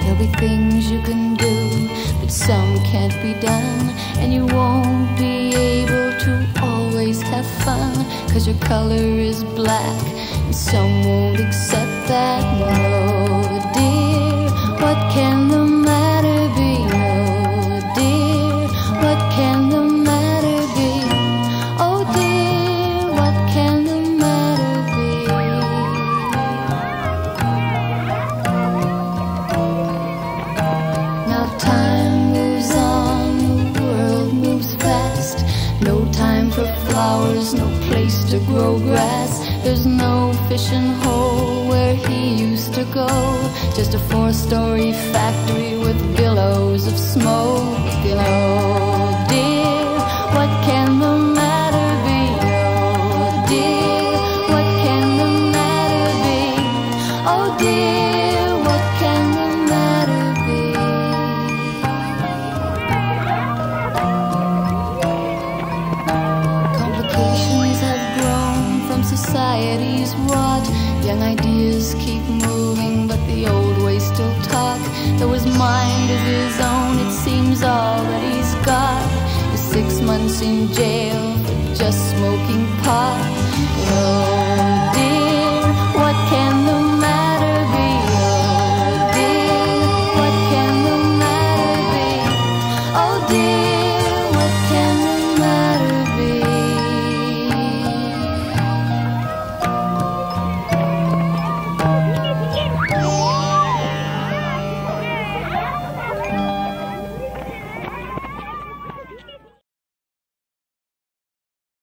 There'll be things you can do, but some can't be done. And you won't be able to always have fun, 'cause your color is black, and some won't accept that. No, dear, what can the matter be? No, dear, what can the matter be? Oh dear, what can the matter be? Now time moves on, the world moves fast. No time for flowers, no place to grow grass. There's no fishing hole where he used to go, just a 4-story factory with billows of smoke. You know, dear, what can the matter be? Oh dear, what can the matter be? Oh dear, what can the matter be? Complications have grown from society's rot. Young ideas keep moving, but the old ways still talk. Though his mind is his own, it seems all that he's got is 6 months in jail for just smoking pot. Oh,